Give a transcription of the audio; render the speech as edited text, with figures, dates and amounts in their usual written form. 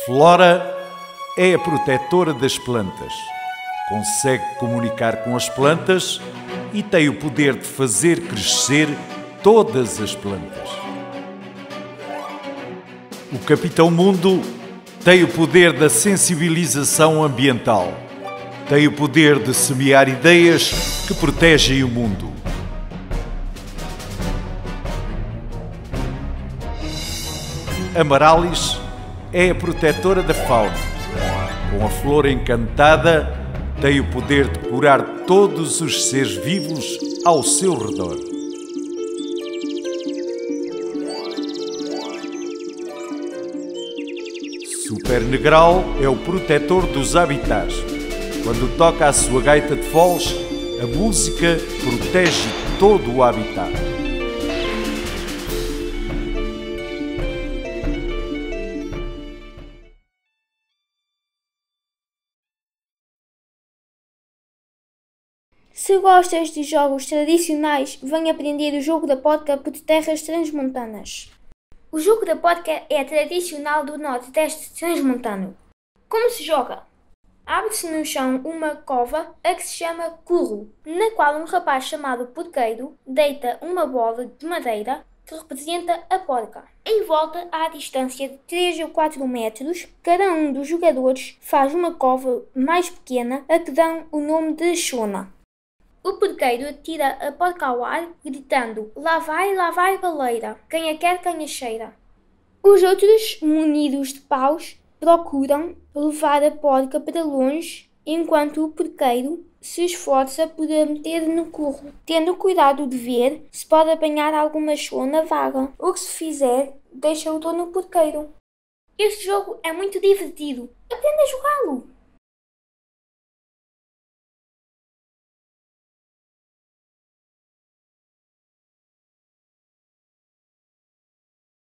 Flora é a protetora das plantas. Consegue comunicar com as plantas e tem o poder de fazer crescer todas as plantas. O Capitão Mundo tem o poder da sensibilização ambiental. Tem o poder de semear ideias que protegem o mundo. Amarallis é a protetora da fauna. Com a flor encantada, tem o poder de curar todos os seres vivos ao seu redor. Super Negral é o protetor dos habitats. Quando toca a sua gaita de foles, a música protege todo o habitat. Se gostas de jogos tradicionais, vem aprender o jogo da podca por terras transmontanas. O jogo da podca é tradicional do Nordeste transmontano. Como se joga? Abre-se no chão uma cova a que se chama curro, na qual um rapaz chamado porqueiro deita uma bola de madeira que representa a porca. Em volta, à distância de 3 ou 4 metros, cada um dos jogadores faz uma cova mais pequena a que dão o nome de chona. O porqueiro atira a porca ao ar, gritando: lá vai baleira, quem a quer, quem a cheira. Os outros, munidos de paus, procuram levar a porca para longe, enquanto o porqueiro se esforça por a meter no curro, tendo cuidado de ver se pode apanhar alguma chona vaga. O que se fizer, deixa-o no porqueiro. Este jogo é muito divertido. Aprenda a jogá-lo!